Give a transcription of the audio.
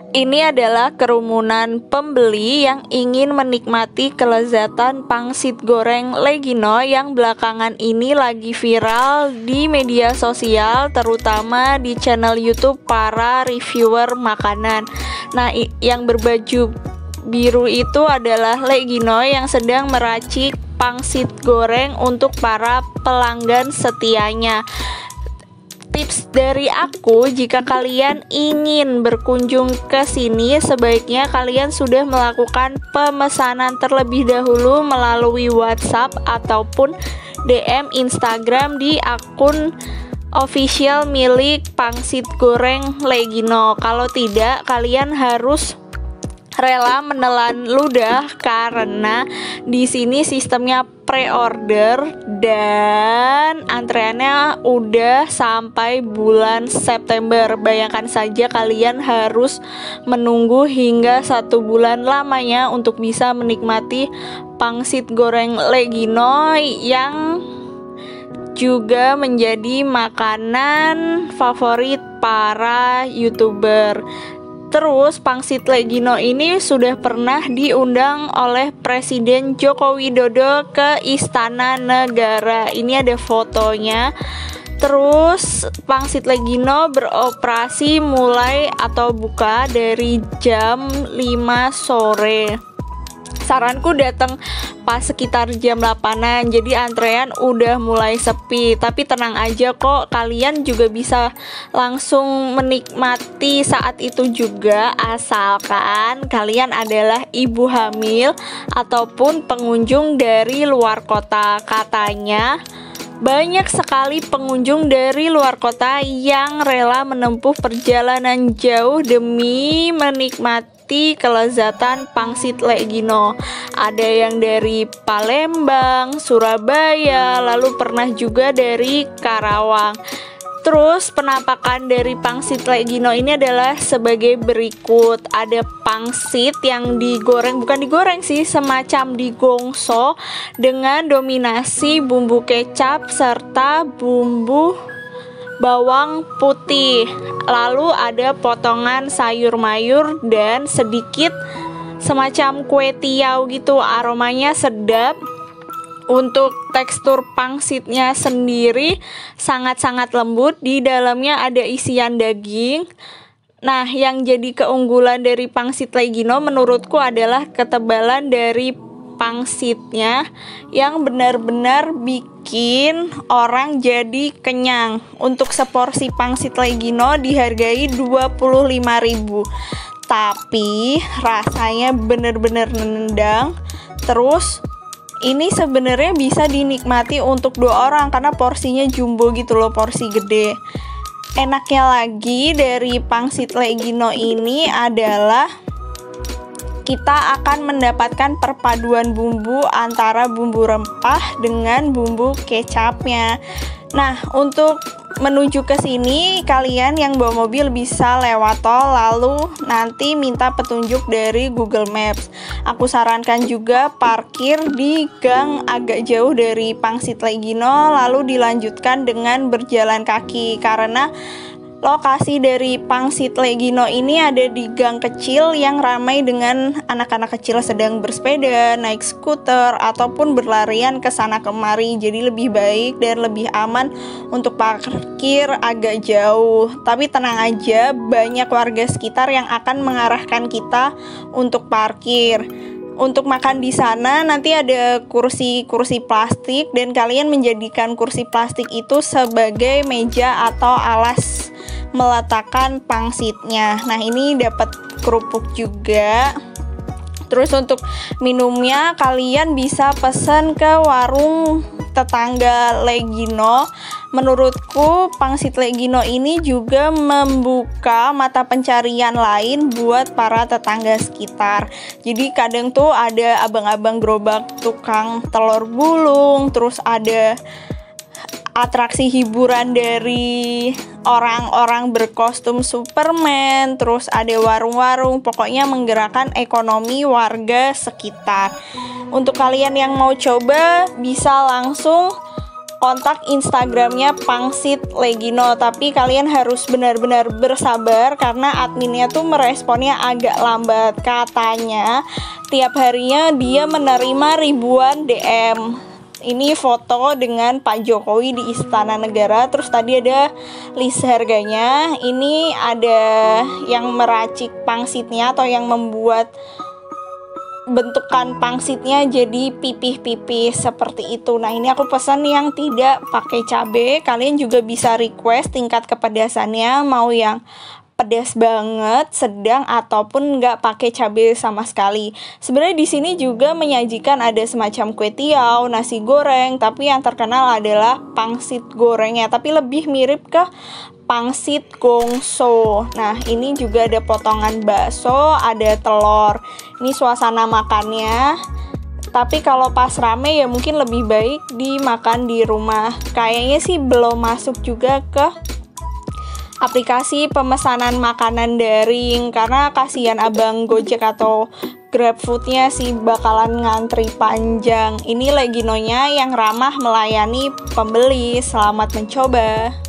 Ini adalah kerumunan pembeli yang ingin menikmati kelezatan pangsit goreng Legino yang belakangan ini lagi viral di media sosial, terutama di channel YouTube para reviewer makanan. Nah, yang berbaju biru itu adalah Legino yang sedang meracik pangsit goreng untuk para pelanggan setianya. Tips dari aku, jika kalian ingin berkunjung ke sini, sebaiknya kalian sudah melakukan pemesanan terlebih dahulu melalui WhatsApp ataupun DM Instagram di akun official milik pangsit goreng Legino. Kalau tidak, kalian harus rela menelan ludah karena di sini sistemnya pre-order dan antreannya udah sampai bulan September. Bayangkan saja kalian harus menunggu hingga 1 bulan lamanya untuk bisa menikmati pangsit goreng Legino yang juga menjadi makanan favorit para YouTuber. Terus pangsit Legino ini sudah pernah diundang oleh Presiden Joko Widodo ke Istana Negara. Ini ada fotonya. Terus pangsit Legino beroperasi mulai atau buka dari jam 5 sore. Saranku datang pas sekitar jam 8-an, jadi antrean udah mulai sepi. Tapi tenang aja kok, kalian juga bisa langsung menikmati saat itu juga, asalkan kalian adalah ibu hamil ataupun pengunjung dari luar kota. Katanya banyak sekali pengunjung dari luar kota yang rela menempuh perjalanan jauh demi menikmati kelezatan pangsit Legino. Ada yang dari Palembang, Surabaya, lalu pernah juga dari Karawang. Terus penampakan dari pangsit Legino ini adalah sebagai berikut. Ada pangsit yang digoreng, bukan digoreng sih, semacam digongso dengan dominasi bumbu kecap serta bumbu bawang putih. Lalu ada potongan sayur mayur dan sedikit semacam kue tiaw gitu, aromanya sedap. Untuk tekstur pangsitnya sendiri sangat-sangat lembut, di dalamnya ada isian daging. Nah, yang jadi keunggulan dari pangsit Legino menurutku adalah ketebalan dari pangsitnya yang benar-benar bikin orang jadi kenyang. Untuk seporsi pangsit Legino dihargai 25.000. Tapi rasanya benar-benar nendang. Terus ini sebenarnya bisa dinikmati untuk 2 orang karena porsinya jumbo gitu loh, porsi gede. Enaknya lagi dari pangsit Legino ini adalah kita akan mendapatkan perpaduan bumbu antara bumbu rempah dengan bumbu kecapnya. Nah, untuk menuju ke sini, kalian yang bawa mobil bisa lewat tol, lalu nanti minta petunjuk dari Google Maps. Aku sarankan juga parkir di gang agak jauh dari pangsit Legino, lalu dilanjutkan dengan berjalan kaki, karena lokasi dari pangsit Legino ini ada di gang kecil yang ramai dengan anak-anak kecil sedang bersepeda, naik skuter, ataupun berlarian ke sana kemari. Jadi lebih baik dan lebih aman untuk parkir agak jauh. Tapi tenang aja, banyak warga sekitar yang akan mengarahkan kita untuk parkir. Untuk makan di sana nanti ada kursi-kursi plastik dan kalian menjadikan kursi plastik itu sebagai meja atau alas meletakkan pangsitnya. Nah, ini dapat kerupuk juga. Terus untuk minumnya kalian bisa pesan ke warung tetangga Legino. Menurutku pangsit Legino ini juga membuka mata pencarian lain buat para tetangga sekitar. Jadi kadang tuh ada abang-abang gerobak tukang telur gulung, terus ada atraksi hiburan dari orang-orang berkostum Superman, terus ada warung-warung, pokoknya menggerakkan ekonomi warga sekitar. Untuk kalian yang mau coba bisa langsung kontak Instagramnya Pangsit Legino, tapi kalian harus benar-benar bersabar karena adminnya tuh meresponnya agak lambat. Katanya tiap harinya dia menerima ribuan DM. Ini foto dengan Pak Jokowi di Istana Negara. Terus tadi ada list harganya. Ini ada yang meracik pangsitnya atau yang membuat bentukan pangsitnya jadi pipih-pipih seperti itu. Nah, ini aku pesan yang tidak pakai cabai. Kalian juga bisa request tingkat kepedasannya, mau yang pedas banget, sedang, ataupun nggak pakai cabai sama sekali. Sebenarnya di sini juga menyajikan ada semacam kue tiaw, nasi goreng, tapi yang terkenal adalah pangsit gorengnya, tapi lebih mirip ke pangsit gongso. Nah, ini juga ada potongan bakso, ada telur. Ini suasana makannya. Tapi kalau pas rame ya mungkin lebih baik dimakan di rumah. Kayaknya sih belum masuk juga ke aplikasi pemesanan makanan daring karena kasihan abang Gojek atau GrabFood-nya sih bakalan ngantri panjang. Ini Leginonya yang ramah melayani pembeli. Selamat mencoba.